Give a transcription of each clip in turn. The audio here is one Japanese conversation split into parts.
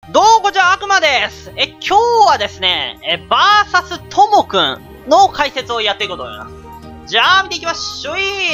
どうもじゃあ悪魔です。今日はですね、バーサスともくんの解説をやっていこうと思います。じゃあ見ていきましょう。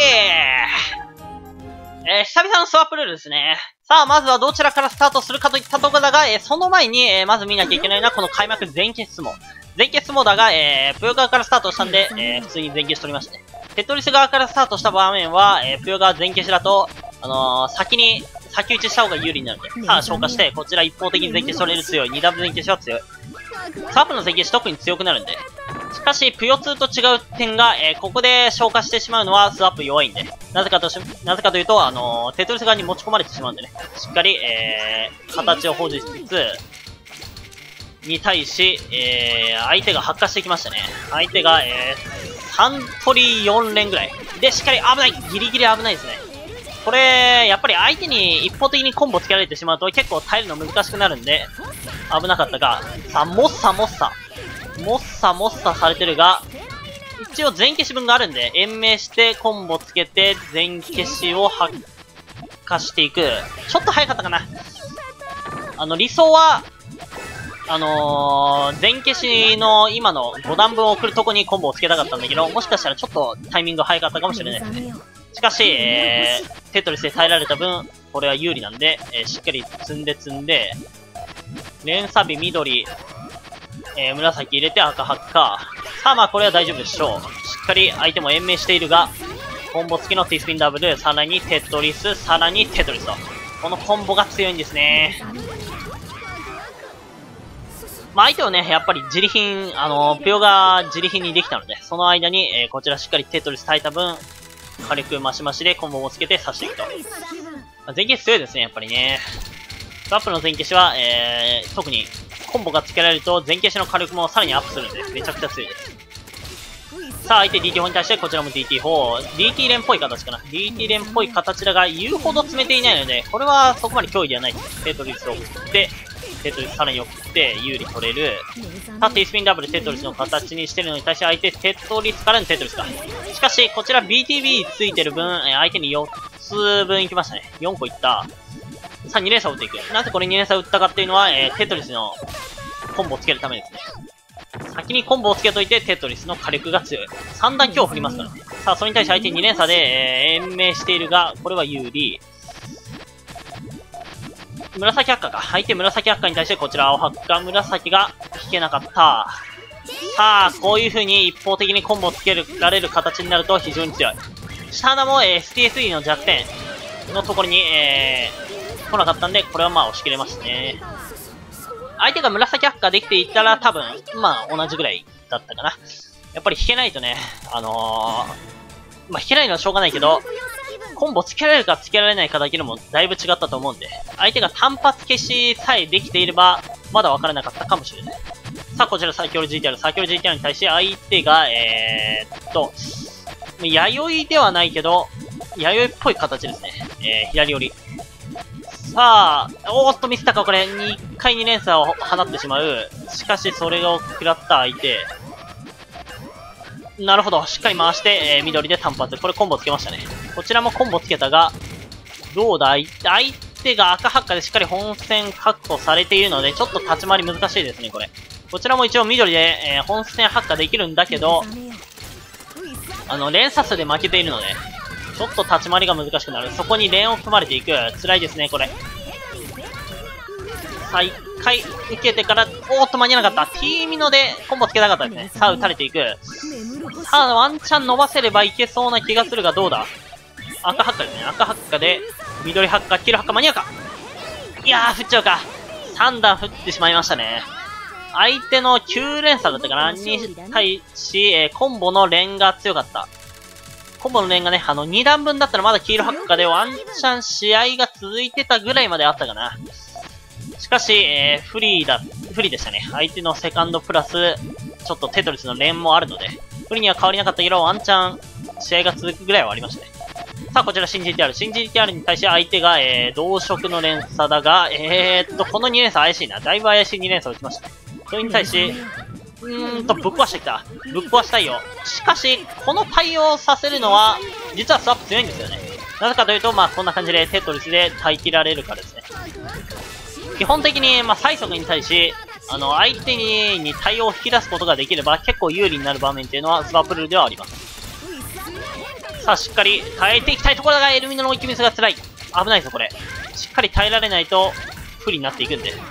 久々のスワップルールですね。さあ、まずはどちらからスタートするかといったところだが、その前に、まず見なきゃいけないのはこの開幕前決相撲。前決相撲だが、ぷよ側からスタートしたんで、普通に前決取りましたね。テトリス側からスタートした場面は、ぷよ側前決だと、先打ちした方が有利になるんで。さあ、消化して、こちら一方的に前決取れる強い。二ダブル前決は強い。スワップの前決特に強くなるんで。しかし、ぷよ2と違う点が、ここで消化してしまうのはスワップ弱いんで。なぜかというと、テトリス側に持ち込まれてしまうんでね。しっかり、形を保持しつつ、に対し、相手が発火してきましたね。相手が、3取り4連ぐらい。で、しっかり危ない。ギリギリ危ないですね。これ、やっぱり相手に一方的にコンボつけられてしまうと結構耐えるの難しくなるんで、危なかったが、さあ、もっさされてるが、一応全消し分があるんで、延命してコンボつけて全消しを発火していく。ちょっと早かったかな。理想は、全消しの今の5段分を送るとこにコンボをつけたかったんだけど、もしかしたらちょっとタイミング早かったかもしれないですね。しかし、テトリスで耐えられた分、これは有利なんで、しっかり積んで、連鎖日緑、紫入れて赤ハッカー。さあまあこれは大丈夫でしょう。しっかり相手も延命しているが、コンボ付きの T スピンダブル、さらにテトリス、さらにテトリスと。このコンボが強いんですね。まあ相手はね、やっぱり自利品、ぷよが自利品にできたので、その間に、こちらしっかりテトリス耐えた分、軽くマシマシでコンボをつけて刺していくと。前消し強いですね、やっぱりね。スワップの前消しは、特にコンボがつけられると前消しの火力もさらにアップするんで、めちゃくちゃ強いです。さあ、相手 DT4 に対してこちらも DT4。DT 連っぽい形かな。DT 連っぽい形だが、言うほど詰めていないので、これはそこまで脅威ではないです。テトリスを送って、テトリスさらに送って有利取れる。さあ、T スピンダブルテトリスの形にしてるのに対して相手テトリスからのテトリスか。しかし、こちら BTB ついてる分、相手に4つ分いきましたね。4個いった。さあ、2連鎖を打っていく。なぜこれ2連鎖を打ったかっていうのは、テトリスのコンボをつけるためですね。先にコンボをつけといて、テトリスの火力が強い。3段強振りますからね。さあ、それに対して相手2連鎖で、延命しているが、これは有利。紫ハッカか。相手紫ハッカに対してこちら青ハッカ。紫が引けなかった。さあ、こういう風に一方的にコンボをつけられる形になると非常に強い。下田も STSE の弱点のところに、来なかったんで、これはまあ押し切れましたね。相手が紫ハッカできていたら多分、まあ同じぐらいだったかな。やっぱり引けないとね、まあ引けないのはしょうがないけど、コンボつけられるかつけられないかだけでもだいぶ違ったと思うんで、相手が単発消しさえできていれば、まだ分からなかったかもしれない。さあ、こちらサーキュル GTR に対して相手が、弥生ではないけど、弥生っぽい形ですね。左寄り。さあ、おーっとミスったか、これ。2回2連鎖を放ってしまう。しかし、それを食らった相手。なるほど。しっかり回して、緑で単発。これコンボつけましたね。こちらもコンボつけたが、どうだ相手が赤ハッカでしっかり本線確保されているので、ちょっと立ち回り難しいですね、これ。こちらも一応緑で、本線ハッカできるんだけど、連鎖数で負けているので、ちょっと立ち回りが難しくなる。そこに連を組まれていく。辛いですね、これ。さあ、1回受けてから、おーっと間に合わなかった。T ミノでコンボつけたかったですね。さあ、打たれていく。さあ、ワンチャン伸ばせればいけそうな気がするが、どうだ赤ハッカですね。赤ハッカで、緑ハッカ、黄色ハッカ間に合うか。いやー、振っちゃうか。3段振ってしまいましたね。相手の9連鎖だったかなに対し、コンボの連が強かった。コンボの連がね、2段分だったらまだ黄色ハッカでワンチャン試合が続いてたぐらいまであったかな。しかし、不利でしたね。相手のセカンドプラス、ちょっとテトリスの連もあるので、不利には変わりなかったけど、ワンチャン試合が続くぐらいはありましたね。さあ、こちら新 GTR。新 GTR に対して相手が、同色の連鎖だが、この2連鎖怪しいな。だいぶ怪しい2連鎖を打ちました。それに対し、ぶっ壊してきた。ぶっ壊したいよ。しかし、この対応させるのは、実はスワップ強いんですよね。なぜかというと、まあ、こんな感じでテトリスで耐え切られるからですね。 基本的に、最速に対し、相手に対応を引き出すことができれば、結構有利になる場面っていうのは、スワップルールではあります。さあ、しっかり耐えていきたいところだが、エルミノの置き水が辛い。危ないぞ、これ。しっかり耐えられないと、不利になっていくんで。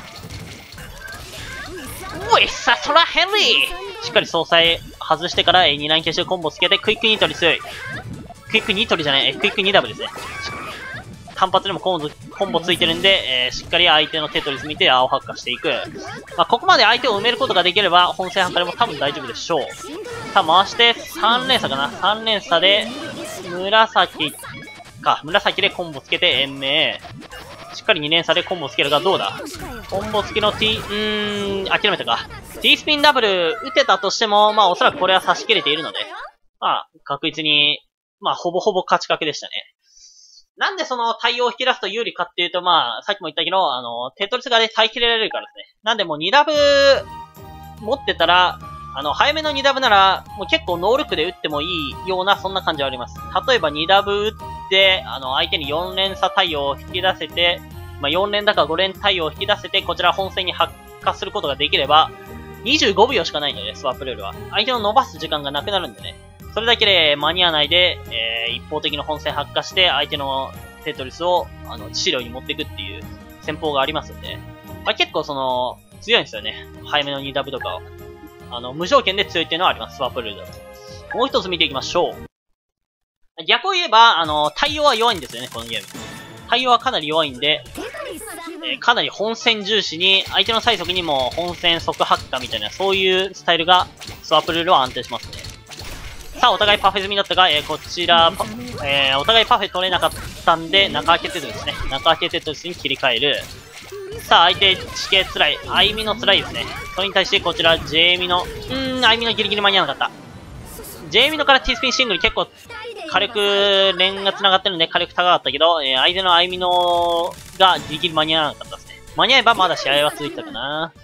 おい、さあ、トラヘンリーしっかり総裁外してから、2ライン消しコンボつけて、クイックニトリ強い。クイックニトリじゃない、クイック2ダブですね。単発でもコンボついてるんで、しっかり相手のテトリス見て青発火していく。ここまで相手を埋めることができれば、本戦半からも多分大丈夫でしょう。さあ、回して、3連鎖かな。3連鎖で、紫でコンボつけて延命。しっかり2連鎖でコンボつけるがどうだ？コンボ付きの諦めたか。T スピンダブル打てたとしても、おそらくこれは差し切れているので、確実に、ほぼほぼ勝ち確でしたね。なんでその対応を引き出すと有利かっていうと、さっきも言ったけど、テトリスが耐えきれられるからですね。なんでもう2ダブ持ってたら、早めの2ダブなら、もう結構ノールックで打ってもいいような、そんな感じはあります。例えば2ダブ打って、相手に4連鎖対応を引き出せて、4連だか5連対応を引き出せて、こちら本戦に発火することができれば、25秒しかないので、スワップルールは。相手の伸ばす時間がなくなるんでね。それだけで間に合わないで、一方的に本戦発火して、相手のテトリスを、致死量に持っていくっていう戦法がありますんで、結構強いんですよね。早めの2ダブとかを。無条件で強いっていうのはあります、スワップルールだと。もう一つ見ていきましょう。逆を言えば、対応は弱いんですよね、このゲーム。対応はかなり弱いんで、かなり本戦重視に、相手の最速にも本戦即発火みたいな、そういうスタイルが、スワップルールは安定しますね。さあ、お互いパフェ済みだったが、こちら、お互いパフェ取れなかったんで、中開けテトリスね。中開けテトリスに切り替える。さあ、相手、地形辛い。アイミの辛いですね。それに対して、こちら、ジェイミの、アイミのギリギリ間に合わなかった。ジェイミのから T スピンシングル結構、火力、連が繋がってるんで火力高かったけど、相手のアイミのがギリギリ間に合わなかったですね。間に合えばまだ試合は続いてたかな。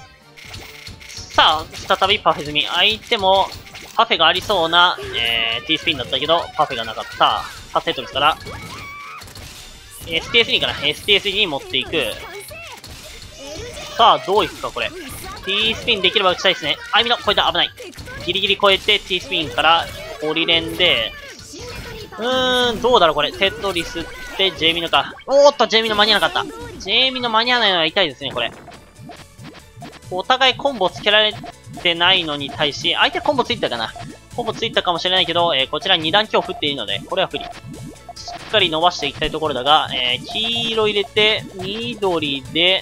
さあ、再びパフェ済み。相手も、パフェがありそうな、T スピンだったけど、パフェがなかった。さあ、テトリスから、STS2 かな ?STS2 に持っていく。さあ、どういくか、これ。T スピンできれば打ちたいですね。アイミの、超えた、危ない。ギリギリ超えて T スピンからホリレンで、どうだろうこれ。テトリスってジェイミノか。おーっと、ジェイミノ間に合わなかった。ジェイミノ間に合わないのは痛いですね、これ。お互いコンボつけられてないのに対し、相手コンボついたかな。コンボついたかもしれないけど、こちら2段強振っていいので、これは不利。しっかり伸ばしていきたいところだが、黄色入れて、緑で、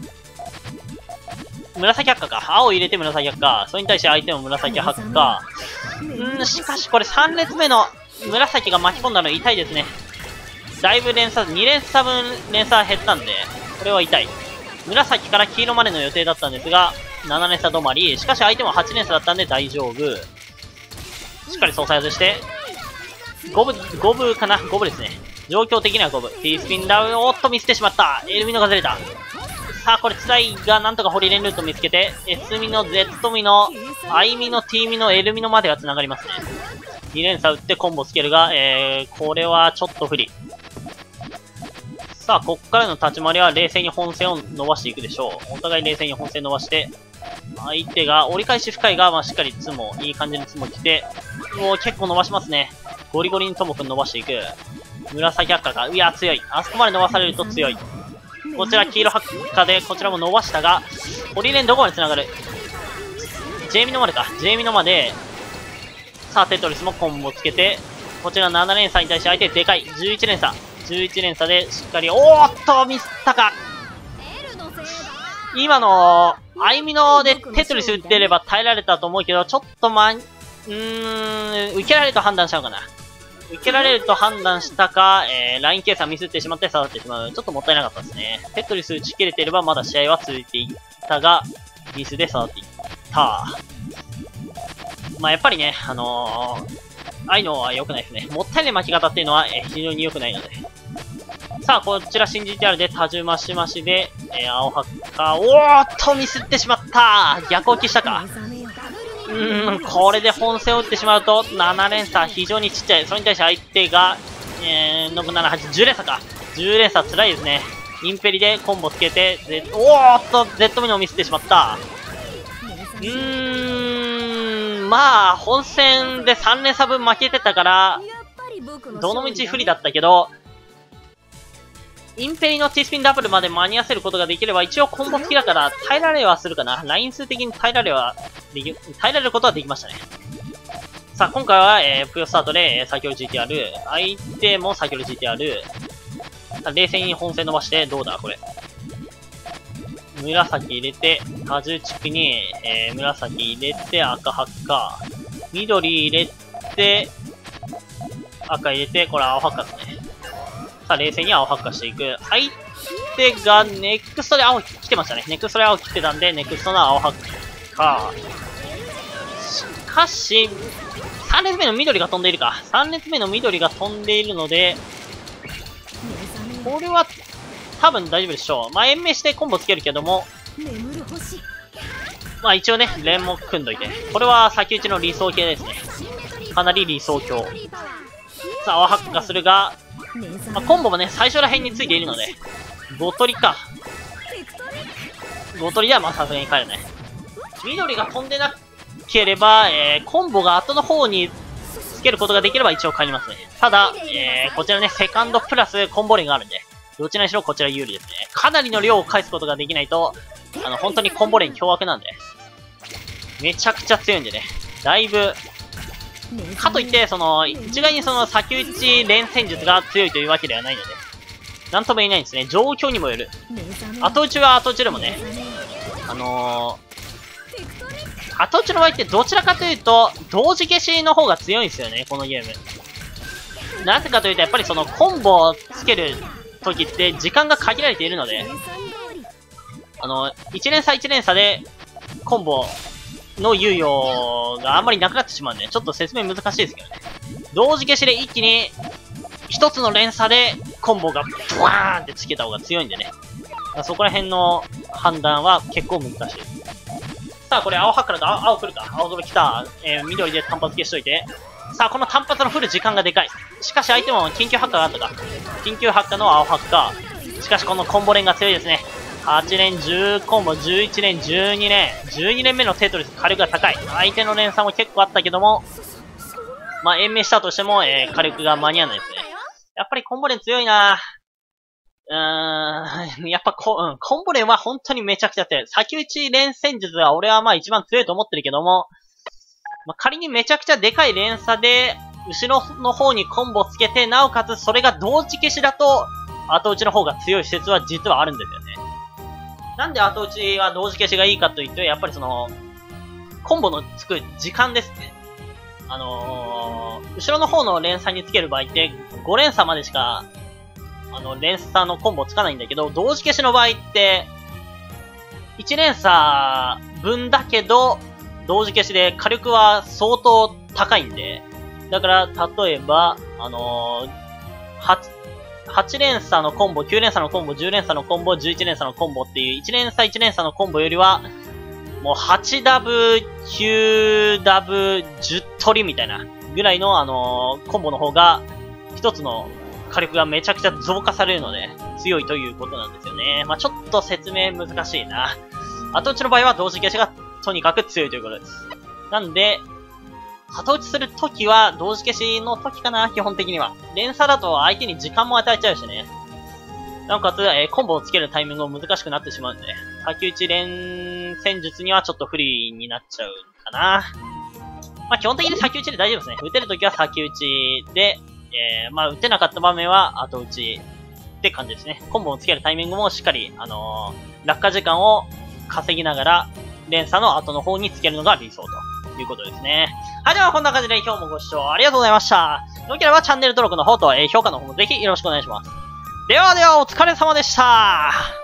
紫発火か。青入れて紫発火。それに対して相手も紫発火。しかしこれ3列目の紫が巻き込んだの痛いですね。だいぶ連鎖、2連鎖分連鎖減ったんで、これは痛い。紫から黄色までの予定だったんですが、7連鎖止まり。しかし相手も8連鎖だったんで大丈夫。しっかり総裁外して、5分かな ?5 分ですね。状況的には5分。T スピンダウン、おっと見捨てしまった。エルミノがずれた。さあ、これ辛いが、なんとかホリレンルート見つけて、S ミノ、Z ミノ、I ミノ、T ミノ、L ミノまでは繋がりますね。2連鎖打ってコンボつけるが、これはちょっと不利。さあ、こっからの立ち回りは冷静に本線を伸ばしていくでしょう。お互い冷静に本線伸ばして、相手が、折り返し深いが、しっかりツモ、いい感じにツモ来て、もう結構伸ばしますね。ゴリゴリにともくん伸ばしていく。紫発火が、いや、強い。あそこまで伸ばされると強い。こちら黄色発火で、こちらも伸ばしたが、ホリレンどこまで繋がる？ジェイミノまでか。ジェイミノまで、さあ、テトリスもコンボつけて、こちら7連鎖に対して相手でかい。11連鎖。11連鎖でしっかり、おーっとミスったか。今の、アイミノでテトリス打ってれば耐えられたと思うけど、ちょっと受けられると判断しちゃうかな。受けられると判断したか、ライン計算ミスってしまって下がってしまう。ちょっともったいなかったですね。テトリス打ち切れていればまだ試合は続いていったが、ミスで下がっていった。やっぱりね、ああいうのは良くないですね。もったいない巻き方っていうのは、非常に良くないので。さあ、こちら新 GTR で多重増し増しで、青ハッカー、おーっとミスってしまった逆置きしたか。これで本戦を打ってしまうと、7連鎖非常にちっちゃい。それに対して相手が、6、7、8、10連鎖か。10連鎖辛いですね。 インペリでコンボつけて、おーっと、Z ミノをミスってしまった。まあ、本戦で3連鎖分負けてたから、どの道不利だったけど、インペリの T スピンダブルまで間に合わせることができれば、一応コンボ付きだから耐えられはするかな。ライン数的に耐えられることはできましたね。さあ、今回は、プヨスタートで、先ほど GTR、相手も先ほど GTR、冷静に本戦伸ばして、どうだこれ。紫入れて、多重地区に、紫入れて、赤ハッカー。緑入れて、赤入れて、これ青ハッカーですね。さあ、冷静に青ハッカーしていく。相手がネクストで青来てましたね。ネクストで青来てたんで、ネクストの青ハッカー。しかし、3列目の緑が飛んでいるか。3列目の緑が飛んでいるので、これは、多分大丈夫でしょう。まあ、延命してコンボつけるけども、まあ一応ね、連も組んどいて。これは先打ちの理想系ですね。かなり理想郷。さあ、青ハッカするが、まあ、コンボもね、最初ら辺についているので、5取りか。5取りではまあさすがに帰れない。緑が飛んでなければ、コンボが後の方につけることができれば一応帰りますね。ただ、こちらね、セカンドプラスコンボレンがあるんで、どちらにしろこちら有利ですね。かなりの量を返すことができないと、本当にコンボレン凶悪なんで。めちゃくちゃ強いんでね。だいぶ、かといって、一概に先打ち連戦術が強いというわけではないので、なんとも言えないんですね。状況にもよる。後打ちは後打ちでもね、後打ちの場合ってどちらかというと、同時消しの方が強いんですよね、このゲーム。なぜかというと、やっぱりコンボをつける時って時間が限られているので、1連鎖1連鎖でコンボの猶予があんまりなくなってしまうんで、ちょっと説明難しいですけどね。同時消しで一気に一つの連鎖でコンボがブワーンってつけた方が強いんでね。そこら辺の判断は結構難しい。さあ、これ青ハッカーだと青来るか。青空来た。緑で単発消しといて。さあ、この単発の振る時間がでかい。しかし相手も緊急ハッカーがあったか。緊急ハッカーの青ハッカー。しかしこのコンボ連が強いですね。8連、10コンボ、11連、12連。12連目のテトリス、火力が高い。相手の連鎖も結構あったけども、まあ、延命したとしても、火力が間に合わないですね。やっぱりコンボ連強いなやっぱコンボ連は本当にめちゃくちゃ強い。先打ち連戦術は俺はまあ一番強いと思ってるけども、まあ、仮にめちゃくちゃでかい連鎖で、後ろの方にコンボつけて、なおかつそれが同時消しだと、後打ちの方が強い説は実はあるんですよね。なんで後打ちは同時消しがいいかというと、やっぱりコンボのつく時間ですね。後ろの方の連鎖につける場合って、5連鎖までしか、連鎖のコンボつかないんだけど、同時消しの場合って、1連鎖分だけど、同時消しで火力は相当高いんで、だから、例えば、8連鎖のコンボ、9連鎖のコンボ、10連鎖のコンボ、11連鎖のコンボっていう、1連鎖1連鎖のコンボよりは、もう8ダブ、9ダブ、10取りみたいなぐらいのコンボの方が、一つの火力がめちゃくちゃ増加されるので、強いということなんですよね。まあちょっと説明難しいな。後打ちの場合は同時消しがとにかく強いということです。なんで、後打ちするときは、同時消しのときかな、基本的には。連鎖だと相手に時間も与えちゃうしね。なおかつ、コンボをつけるタイミングも難しくなってしまうんで、先打ち連戦術にはちょっと不利になっちゃうかな。まあ基本的に先打ちで大丈夫ですね。打てるときは先打ちで、まあ打てなかった場面は後打ちって感じですね。コンボをつけるタイミングもしっかり、落下時間を稼ぎながら、連鎖の後の方につけるのが理想ということですね。はい、ではこんな感じで今日もご視聴ありがとうございました。よければチャンネル登録の方と、評価の方もぜひよろしくお願いします。ではではお疲れ様でした。